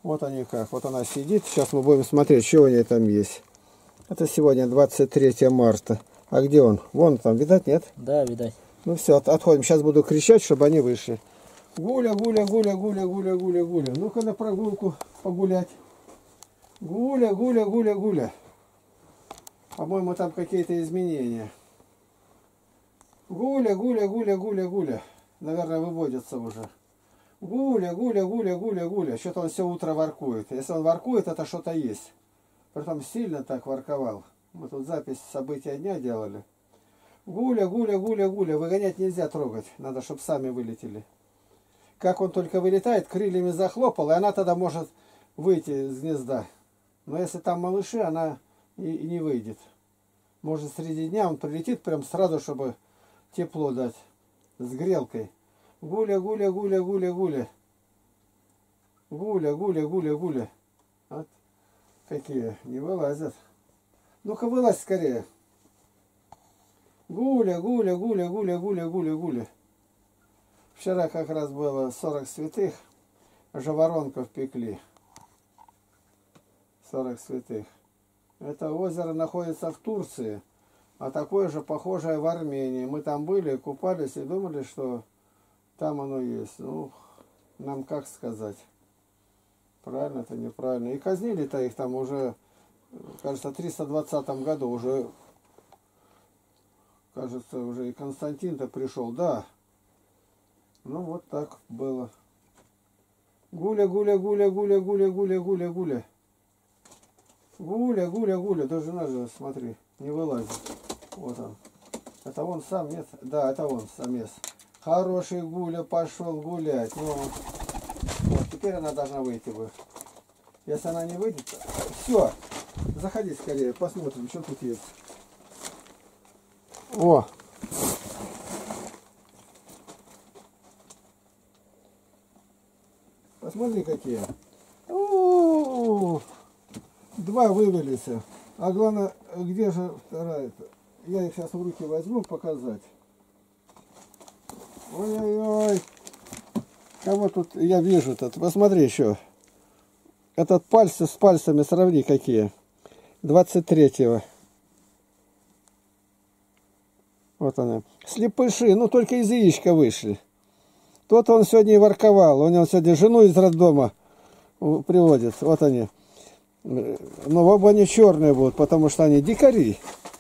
Вот они как. Вот она сидит. Сейчас мы будем смотреть, что у нее там есть. Это сегодня 23 марта. А где он? Вон там, видать, нет? Да, видать. Ну все, отходим. Сейчас буду кричать, чтобы они вышли. Гуля, гуля, гуля, гуля, гуля, гуля, гуля. Ну-ка на прогулку погулять. Гуля, гуля, гуля, гуля. По-моему, там какие-то изменения. Гуля, гуля, гуля, гуля, гуля. Наверное, выводятся уже. Гуля, гуля, гуля, гуля, гуля. Что-то он все утро воркует. Если он воркует, это что-то есть. Притом сильно так ворковал. Мы тут запись события дня делали. Гуля, гуля, гуля, гуля. Выгонять нельзя, трогать. Надо, чтобы сами вылетели. Как он только вылетает, крыльями захлопал, и она тогда может выйти из гнезда. Но если там малыши, она и не выйдет. Может, среди дня он прилетит прям сразу, чтобы тепло дать. С грелкой. Гуля, гуля, гуля, гуля, гуля. Гуля, гуля, гуля, гуля. Вот какие, не вылазят. Ну-ка, вылазь скорее. Гуля, гуля, гуля, гуля, гуля, гуля, гуля. Вчера как раз было 40 святых. Жаворонков пекли. 40 святых. Это озеро находится в Турции. А такое же похожее в Армении. Мы там были, купались и думали, что там оно есть. Ну, нам как сказать? Правильно это, неправильно. И казнили-то их там уже, кажется, в 320 году. Уже, кажется, уже и Константин-то пришел. Да. Ну, вот так было. Гуля, гуля, гуля, гуля, гуля, гуля, гуля, гуля. Гуля, гуля, гуля. Даже надо, смотри, не вылазит. Вот он. Это он самец? Да, это он самец. Хороший Гуля пошел гулять. Ну, вот, теперь она должна выйти бы. Если она не выйдет, все. Заходи скорее, посмотрим, что тут есть. О! Посмотри, какие. О-о-о-о! Два вывелись. А главное, где же вторая-то? Я их сейчас в руки возьму показать. Ой-ой-ой. Кого тут я вижу-то? Посмотри еще. Этот пальцы с пальцами сравни какие. 23-го. Вот она. Слепыши, ну только из яичка вышли. Тот он сегодня и ворковал. У него сегодня жену из роддома приводит. Вот они. Но оба они черные будут, потому что они дикари.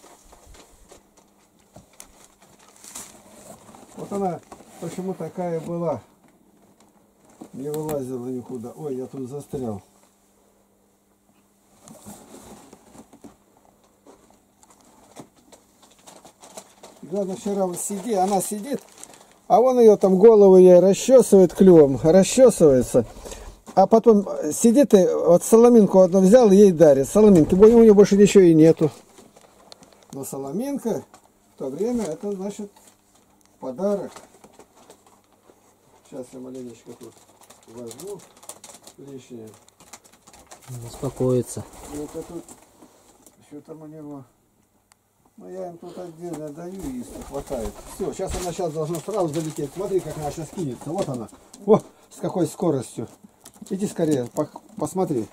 Вот она почему такая была. Не вылазила никуда. Ой, я тут застрял. Главное, вчера вот она сидит, а он ее там голову ей расчесывает клювом, расчесывается. А потом сидит и вот соломинку одну взял и ей дарит. Соломинки, у нее больше ничего и нету. Но соломинка в то время это значит подарок. Сейчас я маленечко тут возьму лишнее. Успокоиться. Это тут, что там у него? Ну я им тут отдельно даю, если хватает. Все, сейчас должна сразу залететь. Смотри, как она сейчас кинется. Вот она. О, с какой скоростью. Иди скорее, посмотри.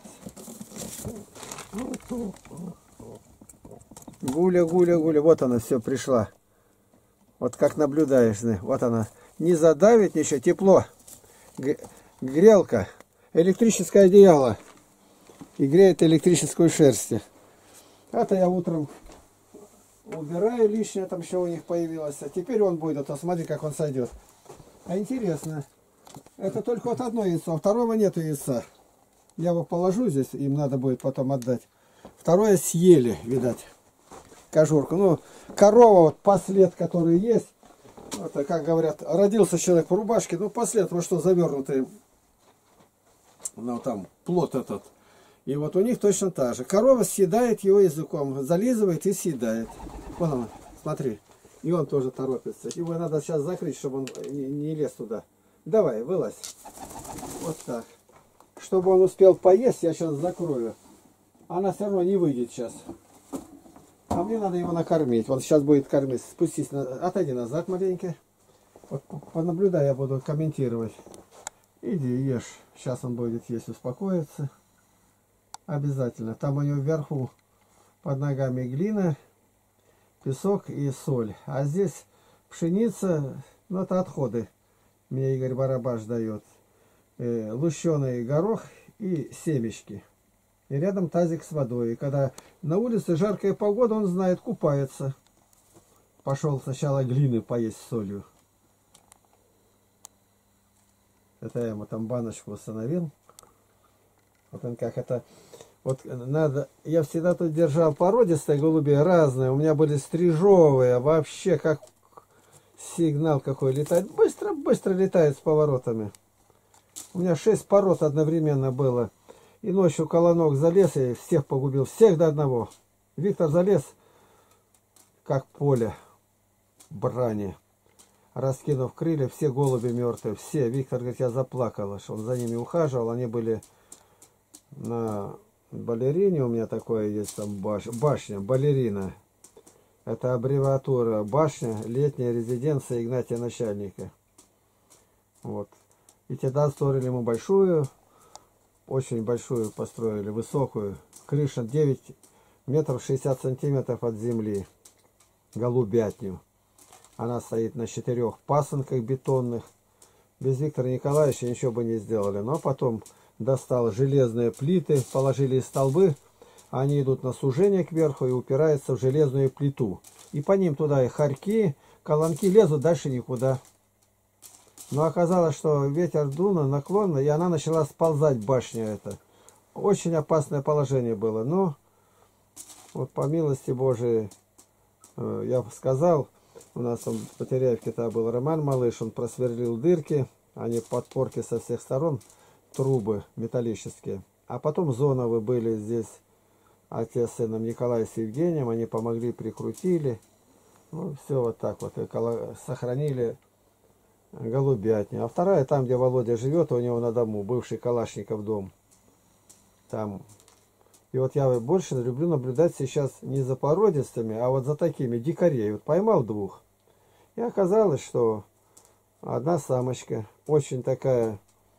Гуля, гуля, гуля. Вот она все пришла. Вот как наблюдаешь. Вот она. Не задавит ничего. Тепло. Грелка. Электрическое одеяло. И греет электрическую шерсть. Это я утром убираю лишнее. Там еще у них появилось. А теперь он будет. А то смотри, как он сойдет. А интересно. Это только вот одно яйцо, второго нету яйца. Я его положу здесь, им надо будет потом отдать. Второе съели, видать, кожурку. Ну, корова, вот послед, который есть, вот, как говорят, родился человек в рубашке, ну, послед, вот что завернутый, ну, там, плод этот. И вот у них точно так же. Корова съедает его языком, зализывает и съедает. Вон он, смотри. И он тоже торопится. Его надо сейчас закрыть, чтобы он не лез туда. Давай, вылазь. Вот так. Чтобы он успел поесть, я сейчас закрою. Она все равно не выйдет сейчас. А мне надо его накормить. Он сейчас будет кормить. Спустись, отойди назад маленько. Вот понаблюдай, я буду комментировать. Иди ешь. Сейчас он будет есть, успокоиться. Обязательно. Там у него вверху под ногами глина, песок и соль. А здесь пшеница, ну это отходы. Мне Игорь Барабаш дает. Лущеный горох и семечки. И рядом тазик с водой. И когда на улице жаркая погода, он знает, купается. Пошел сначала глины поесть с солью. Это я ему там баночку установил. Вот он как это... Вот надо... Я всегда тут держал породистые голубей разные. У меня были стрижовые. Вообще как сигнал какой летает. Быстро летает с поворотами. У меня 6 пород одновременно было. И ночью колонок залез и всех погубил. Всех до одного. Виктор залез, как поле брани. Раскинув крылья, все голуби мертвые. Все. Виктор говорит, я заплакала, что он за ними ухаживал. Они были на балерине. У меня такое есть там башня. Балерина. Это аббревиатура. Башня, летняя резиденция Игнатия Начальника. Вот. И тогда строили ему большую, очень большую построили, высокую. Крыша 9 метров 60 сантиметров от земли. Голубятню. Она стоит на 4 пасынках бетонных. Без Виктора Николаевича ничего бы не сделали. Но потом достал железные плиты, положили столбы. Они идут на сужение кверху и упираются в железную плиту. И по ним туда и хорьки, колонки лезут, дальше никуда. Но оказалось, что ветер дунул наклонно, и она начала сползать, башня эта. Очень опасное положение было. Но вот по милости Божией, я сказал, у нас там в Потеряевке-то был Роман Малыш, он просверлил дырки, они подпорки со всех сторон, трубы металлические. А потом зоновые были здесь, отец с сыном Николаем с Евгением, они помогли, прикрутили. Ну, все вот так вот, и сохранили голубятню. А вторая там, где Володя живет, у него на дому, бывший Калашников дом. Там. И вот я больше люблю наблюдать сейчас не за породистыми, а вот за такими дикарей. Вот поймал 2. И оказалось, что одна самочка, очень такая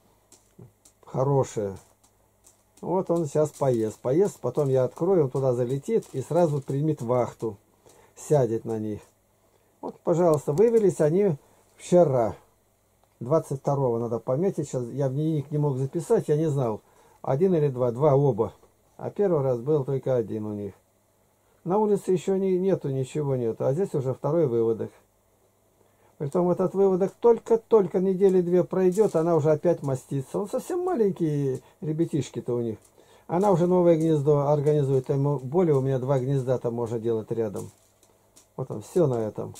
хорошая. Вот он сейчас поест. Поест, потом я открою, он туда залетит и сразу примет вахту. Сядет на них. Вот, пожалуйста, вывелись они вчера. 22-го надо пометить. Сейчас я в дневник не мог записать, я не знал. 1 или 2, 2 оба. А первый раз был только 1 у них. На улице еще нету, ничего нету. А здесь уже 2-й выводок. Притом этот выводок только-только недели 2 пройдет, она уже опять мастится. Он совсем маленькие ребятишки-то у них. Она уже новое гнездо организует. Ему более у меня 2 гнезда там можно делать рядом. Вот он, все на этом.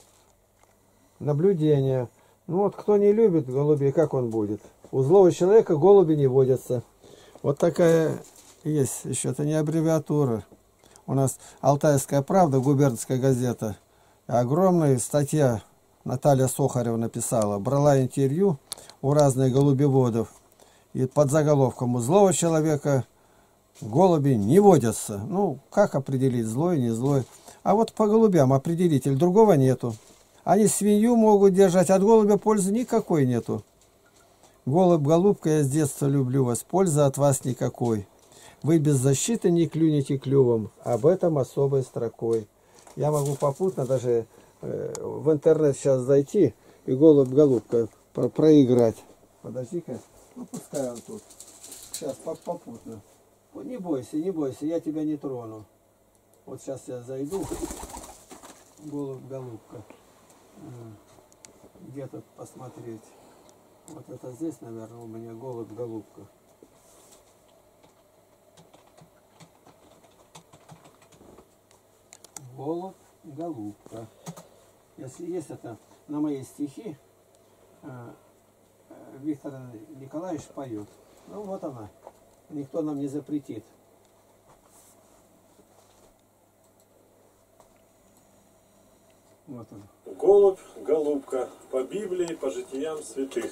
Наблюдение. Ну вот, кто не любит голубей, как он будет? У злого человека голуби не водятся. Вот такая есть. Еще это не аббревиатура. У нас «Алтайская правда», губернская газета. Огромная статья Наталья Сохарева написала. Брала интервью у разных голубеводов. И под заголовком «У злого человека голуби не водятся». Ну, как определить, злой, не злой? А вот по голубям определитель, другого нету. Они свинью могут держать, от голубя пользы никакой нету. Голубь, голубка, я с детства люблю вас, пользы от вас никакой. Вы без защиты не клюнете клювом, об этом особой строкой. Я могу попутно даже в интернет сейчас зайти и голубь, голубка проиграть. Подожди-ка, ну пускай он тут. Сейчас попутно. Не бойся, не бойся, я тебя не трону. Вот сейчас я зайду. Голубь, голубка. Где тут посмотреть? Вот это здесь, наверное, у меня голубь, голубка. Голубь, голубка. Если есть это на мои стихи, Виктор Николаевич поет. Ну вот она. Никто нам не запретит. Вот он. Голубь, голубка, по Библии, по житиям святых.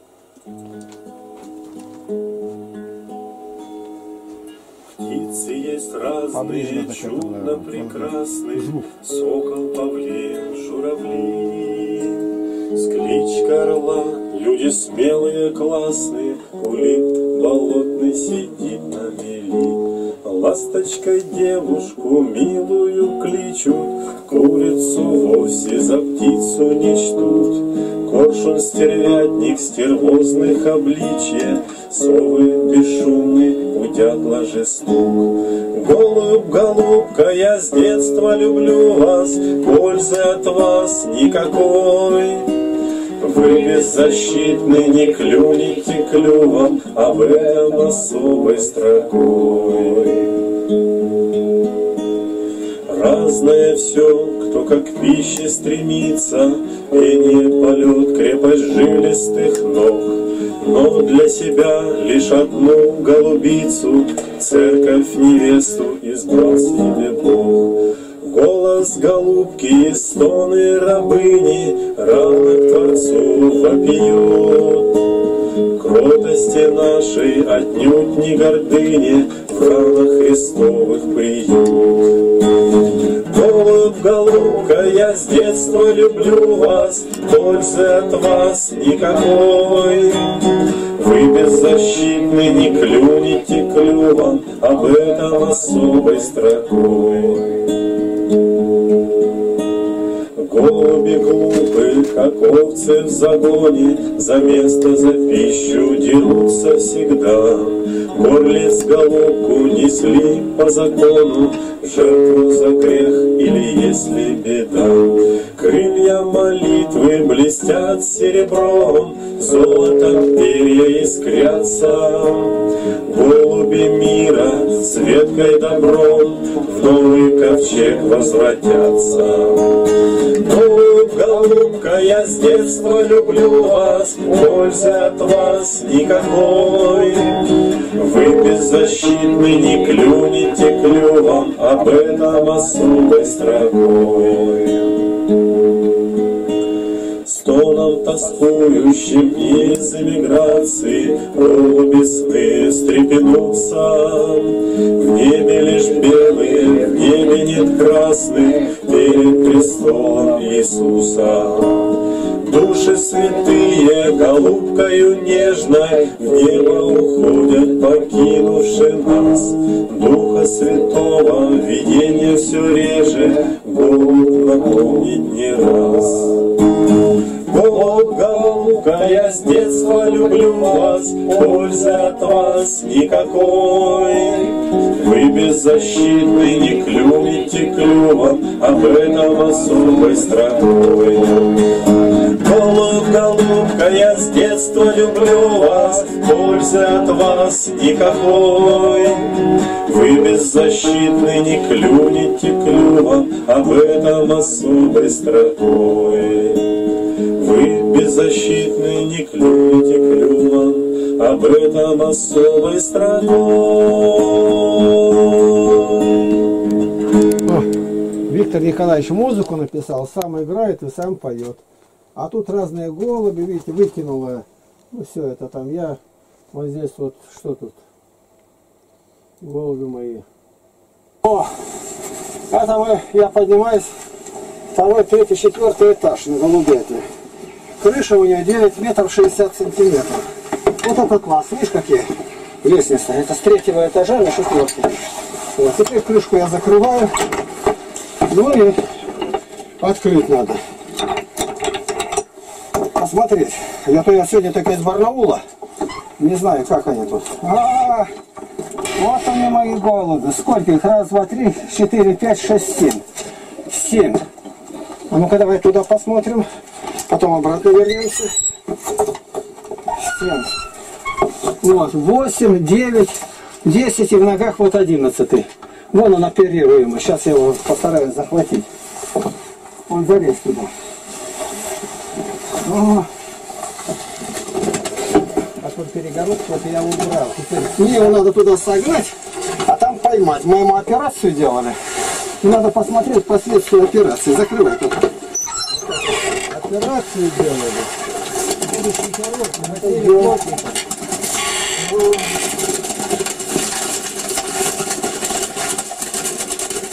Птицы есть разные, чудно прекрасные, сокол, павлин, журавли. С кличкой орла Люди смелые, классные, улит болотный сидит на мели. Ласточкой девушку милую кличут, курицу вовсе за птицу не чтут. Коршун стервятник стервозных обличья, совы бесшумный, у дятла же стук. Голубь, голубка, я с детства люблю вас, пользы от вас никакой. Вы беззащитны, не клюните клювом, об этом особой строкой. Разное все, кто как к пище стремится, пение, полет, крепость жилистых ног. Но для себя лишь одну голубицу, церковь невесту избрал себе Бог. Голос голубки и стоны рабыни рано к Творцу вопиют. Кротости нашей отнюдь не гордыни в ранах Христовых приют. Голубь, голубка, я с детства люблю вас, пользы от вас никакой. Вы беззащитны, не клюните клювом, об этом особой строкой. Голуби глупы, как овцы в загоне, за место, за пищу дерутся всегда. Горлиц голубку несли по закону, жертву за грех или если беда. Крылья молитвы блестят серебром, золотом перья искрятся. Голуби мира с веткой добром в новый ковчег возвратятся. Голубь, голубка, я с детства люблю вас, пользы от вас никакой. Вы беззащитны, не клюните клювом, об этом особой строкой. Стоном тоскующим из эмиграции голуби сны встрепенутся. В небе лишь белые, в небе нет красных, перед престолом Иисуса. Души святые, голубкою нежной, в небо уходят, покинувши нас. Духа Святого видение все реже, голубь напомнит не раз. Голубь, голубка, я с детства люблю вас, пользы от вас никакой. Вы беззащитны, не клюните клювом, об этом особой строкой. Голубь, голубка, я с детства люблю вас, пользы от вас никакой. Вы беззащитны, не клюните клювом, об этом особой строкой. Вы беззащитны, не клюните клювом, об этом особой строкой. Виктор Николаевич музыку написал, сам играет и сам поет. А тут разные голуби, видите, выкинула. Ну все это там я. Вот здесь вот, что тут? Голуби мои. О, это я поднимаюсь, второй, третий, четвертый этаж на голубятне. Крыша у нее 9 метров 60 сантиметров. Вот этот класс, видишь, какие лестницы. Это с 3-го этажа на 4-й. Вот, теперь крышку я закрываю. Ну и открыть надо. Посмотреть. Я сегодня только из Барнаула. Не знаю, как они тут. Вот они мои голуби. Сколько их? Раз, два, три, 4, 5, 6, 7. 7. А ну-ка давай туда посмотрим. Потом обратно вернемся. 7. Вот, 8, 9, 10 и в ногах вот 11. Вон он оперируемый. Сейчас я его постараюсь захватить. Он залез туда. О. А тут перегородку вот я убрал. Теперь мне его надо туда согнать, а там поймать. Мы ему операцию делали. И надо посмотреть последствия операции. Закрывай тут. Операцию делали.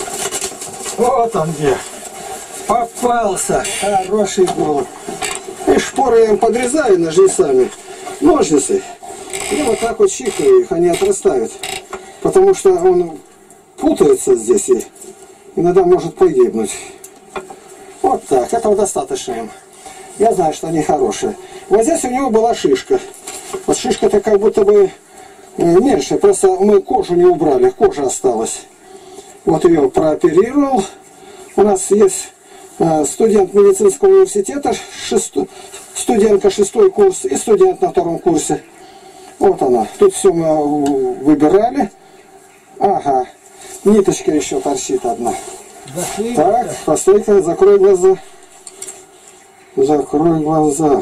Вот он где. Попался. Хороший голубь. и шпоры я им подрезаю ножницами, ножницы. И вот так вот чихаю их, они отрастают. Потому что он путается здесь и иногда может погибнуть. Вот так, этого достаточно им. Я знаю, что они хорошие. Вот здесь у него была шишка. Вот шишка-то как будто бы меньше, просто мы кожу не убрали, кожа осталась. Вот ее прооперировал. У нас есть студент медицинского университета, студентка 6-й курс и студент на 2-м курсе. Вот она. Тут все мы выбирали. Ага. Ниточка еще торчит одна. Так, постой-ка, закрой глаза. Закрой глаза.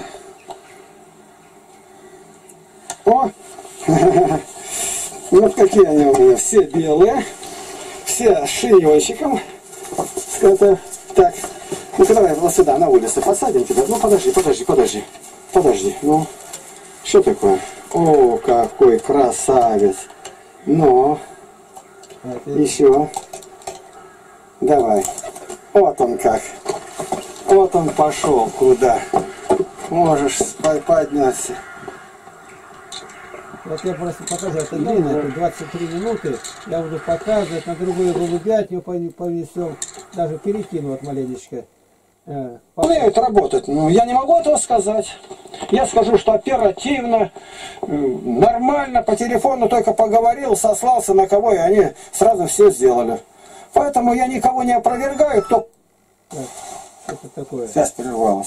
О! Вот какие они у меня. Все белые. Все с шиньончиком. Так. Ну давай вот сюда, на улице посадим тебя. Ну подожди. Ну, что такое? О, какой красавец. Ну, еще. Давай. Вот он как. Вот он пошел куда. Можешь подняться. Вот я просто показываю, это длинно, это 23 минуты. Я буду показывать, на другую голубятню понесем. Даже перекину вот маленечко. Умеют работать, но я не могу этого сказать. Я скажу, что оперативно, нормально, по телефону только поговорил, сослался на кого, и они сразу все сделали. Поэтому я никого не опровергаю, кто... Это такое. Связь прервалась.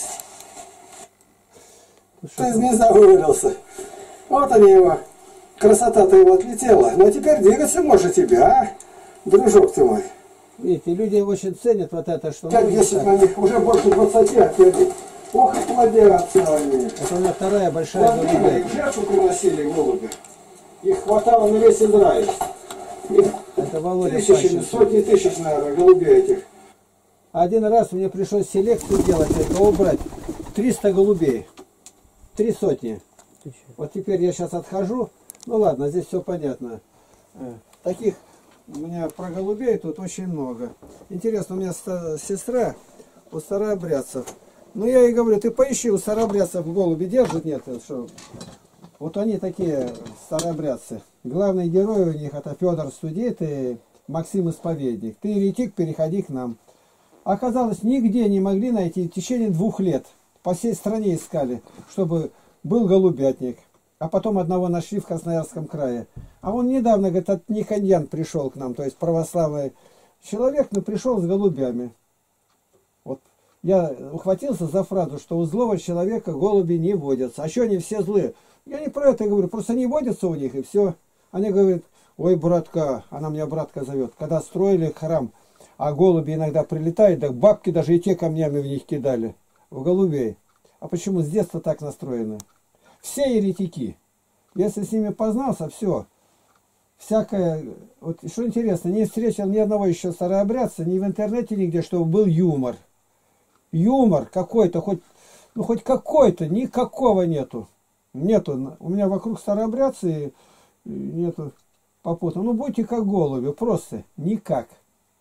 Ты из гнезда вывалился. Вот они его. Красота-то его отлетела. Но теперь двигаться может тебя, а? Дружок ты мой. Видите, люди очень ценят вот это, что... 5-10 на них, уже больше 20 отъедет. Ох, и плодятся они. Это у меня вторая большая голубя. Их жертву приносили голуби. Их хватало на весь Израиль. Это Володя Тысячи, Пащенко. сотни тысяч, наверное, голубей этих. Один раз мне пришлось селекцию делать, это убрать 300 голубей. 3 сотни. Вот теперь я сейчас отхожу. Ну ладно, здесь все понятно. Таких у меня про голубей тут очень много. Интересно, у меня сестра у старообрядцев. Ну я ей говорю, ты поищи, у старообрядцев голуби держат, нет? Что? Вот они такие старообрядцы. Главный герой у них это Федор Студит и Максим Исповедник. Ты еретик, переходи к нам. Оказалось, нигде не могли найти в течение 2 лет. По всей стране искали, чтобы был голубятник. А потом одного нашли в Красноярском крае. А он недавно, говорит, от Никоньян пришел к нам, то есть православный человек, но пришел с голубями. Вот я ухватился за фразу, что у злого человека голуби не водятся. А что они все злые? Я не про это говорю, просто не водятся у них и все. Они говорят, ой, братка, она меня братка зовет, когда строили храм, а голуби иногда прилетают, так бабки даже и те камнями в них кидали, в голубей. А почему с детства так настроены? Все еретики. Если с ними познался, все. Всякое, вот что интересно, не встретил ни одного еще старообрядца, ни в интернете нигде, чтобы был юмор. Юмор какой-то, хоть, ну хоть какой-то, никакого нету. Нету. У меня вокруг старообрядцы нету попутно. Ну будьте как голуби, просто никак.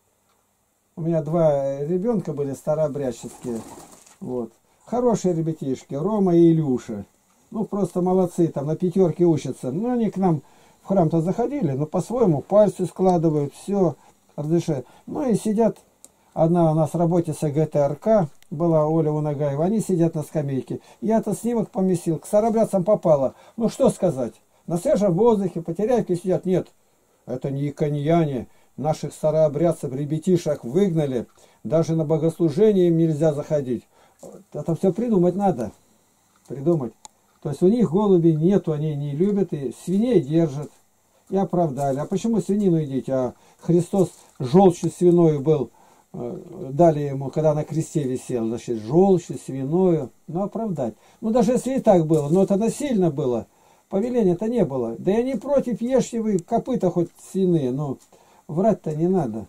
У меня 2 ребенка были старообрядческие. Вот. Хорошие ребятишки, Рома и Илюша. Ну, просто молодцы, там на 5 учатся. Ну, они к нам в храм-то заходили, но по-своему пальцы складывают, все разрешают. Ну, и сидят, одна у нас работница ГТРК, была Оля Унагаева, они сидят на скамейке. Я-то снимок поместил, к старообрядцам попало. Ну, что сказать? На свежем воздухе, потеряйки сидят. Нет, это не иконьяне. Наших старообрядцев, ребятишек выгнали. Даже на богослужение им нельзя заходить. Это все придумать надо. Придумать. То есть у них голуби нету, они не любят, и свиней держат. И оправдали. А почему свинину едите? А Христос желчью свиною был, дали ему, когда на кресте висел, значит, желчью свиною, ну оправдать. Ну даже если и так было, но это насильно было. Повеления-то не было. Да я не против, ешьте вы копыта хоть свиные, но врать-то не надо.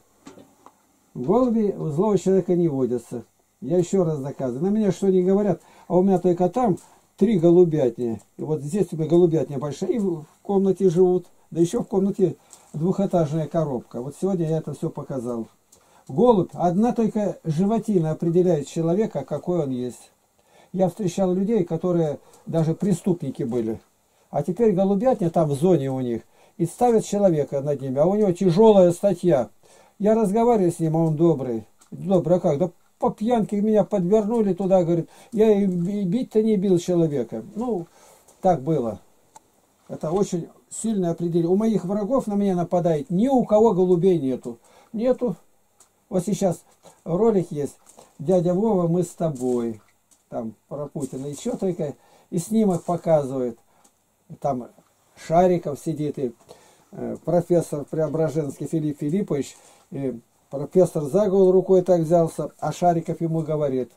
Голуби у злого человека не водятся. Я еще раз доказываю. На меня что не говорят, а у меня только там 3 голубятни. И вот здесь у меня голубятня большая, и в комнате живут. Да еще в комнате 2-этажная коробка. Вот сегодня я это все показал. Голубь, одна только животина определяет человека, какой он есть. Я встречал людей, которые даже преступники были. А теперь голубятня там в зоне у них. И ставят человека над ними. А у него тяжелая статья. Я разговариваю с ним, а он добрый. Добрый, а как? Да по пьянке меня подвернули туда, говорит. Я и бить-то не бил человека. Ну, так было. Это очень сильное определение. У моих врагов на меня нападает. Ни у кого голубей нету. Нету. Вот сейчас ролик есть. Дядя Вова, мы с тобой. Там про Путина. Еще только и снимок показывает. Там Шариков сидит, и профессор Преображенский Филипп Филиппович, и профессор за голову рукой так взялся, а Шариков ему говорит: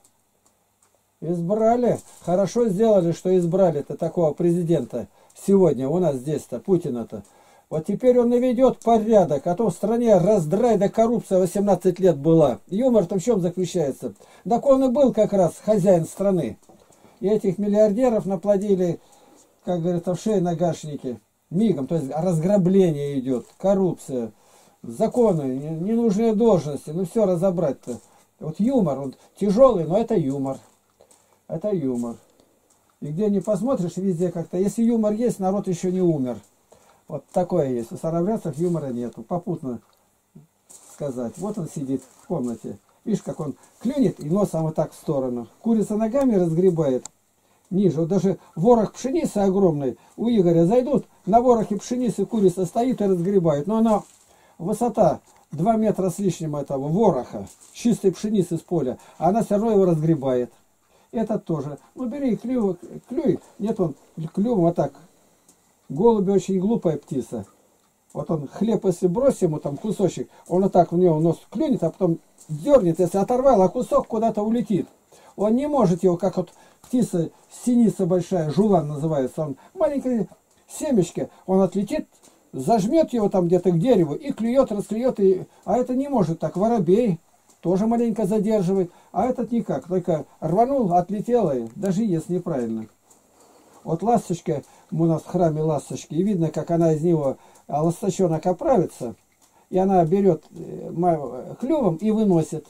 избрали, хорошо сделали, что избрали-то такого президента сегодня у нас здесь-то, Путина-то. Вот теперь он наведет порядок, а то в стране раздрай да коррупция 18 лет была. Юмор-то в чем заключается? Так он и был как раз хозяин страны. И этих миллиардеров наплодили, как говорят, в шее нагашники, мигом. То есть разграбление идет, коррупция, законы, ненужные должности. Ну все разобрать-то. Вот юмор, он тяжелый, но это юмор. Это юмор. И где не посмотришь, везде как-то. Если юмор есть, народ еще не умер. Вот такое есть. У старообрядцев юмора нету. Попутно сказать. Вот он сидит в комнате. Видишь, как он клюнет и носом вот так в сторону. Курица ногами разгребает ниже. Вот даже ворох пшеницы огромный у Игоря зайдут. На ворохе пшеницы курица стоит и разгребает. Но она высота 2 метра с лишним этого вороха. Чистой пшеницы с поля. А она все равно его разгребает. Этот тоже. Ну бери клюй. Нет, он клювом вот так. Голуби очень глупая птица. Вот он хлеб, если бросить ему там кусочек, он вот так в него нос клюнет, а потом дернет, если оторвал, а кусок куда-то улетит. Он не может его, как вот птица, синица большая, жулан называется, он маленькое семечко, он отлетит, зажмет его там где-то к дереву и клюет, расклюет, а это не может так. Воробей тоже маленько задерживает, а этот никак, только рванул, отлетело, и даже ест неправильно. Вот ласточка, у нас в храме ласточки, и видно, как она из него, ласточонок оправится, и она берет клювом и выносит.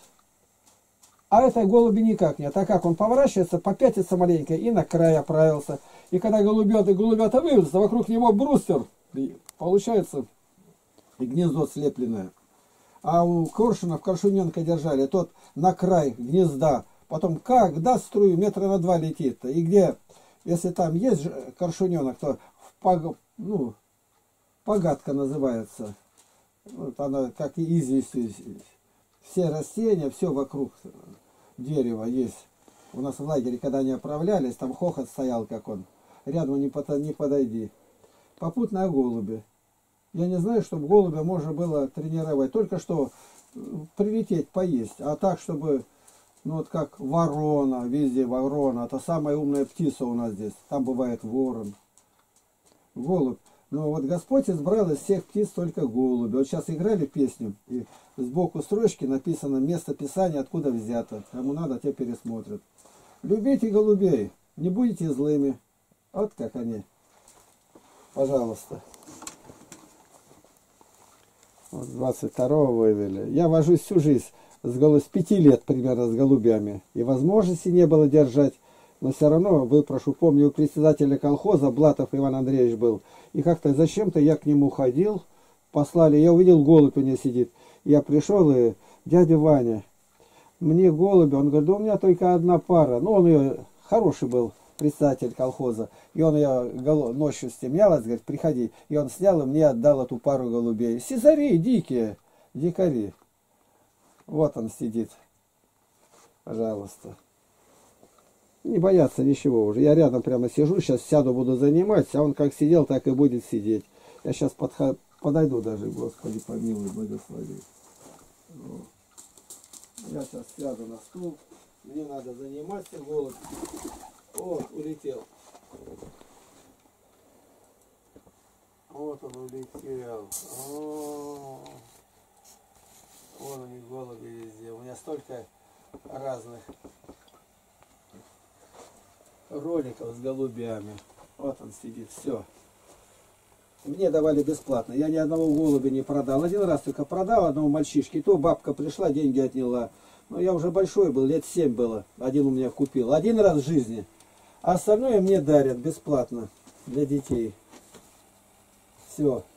А это голуби никак нет. А как он поворачивается, попятится маленько и на край оправился. И когда голубята вывезутся, вокруг него брустер, получается гнездо слепленное. А у коршунов, коршуненка держали, тот на край гнезда, потом как даст струю, метра на 2 летит. И где... Если там есть коршуненок, то погадка называется. Вот она как и известью. Все растения, все вокруг дерева есть. У нас в лагере, когда они оправлялись, там хохот стоял, как он. Рядом не подойди. Попутно о голубе. Я не знаю, чтобы голубя можно было тренировать. Только что прилететь, поесть. А так, чтобы... Ну вот как ворона, везде ворона, это самая умная птица у нас здесь. Там бывает ворон, голубь. Но вот Господь избрал из всех птиц только голуби. Вот сейчас играли песню, и сбоку строчки написано место писания, откуда взято. Кому надо, те пересмотрят. Любите голубей, не будете злыми. Вот как они. Пожалуйста. Вот 22-го вывели. Я вожусь всю жизнь. С 5 лет примерно с голубями. И возможности не было держать. Но все равно выпрошу. Помню, у председателя колхоза Блатов Иван Андреевич был. И как-то зачем-то я к нему ходил. Послали. Я увидел, голубь у него сидит. Я пришел и... Дядя Ваня, мне голуби. Он говорит, да у меня только одна пара. Ну, он ее... Хороший был председатель колхоза. И он ее ночью стемнялось. Говорит, приходи. И он снял и мне отдал эту пару голубей. Сизари, дикие. Дикари. Вот он сидит. Пожалуйста. Не бояться ничего уже. Я рядом прямо сижу, сейчас сяду, буду заниматься, а он как сидел, так и будет сидеть. Я сейчас подойду даже, Господи, помилуй, благослови. Я сейчас сяду на стул. Мне надо заниматься, голубь. Вот, улетел. Вот он улетел. Вон у них голуби везде. У меня столько разных роликов с голубями. Вот он сидит. Все. Мне давали бесплатно. Я ни одного голубя не продал. Один раз только продал одного мальчишки. И то бабка пришла, деньги отняла. Ну, я уже большой был, лет 7 было. Один у меня купил. Один раз в жизни. А остальное мне дарят бесплатно для детей. Все.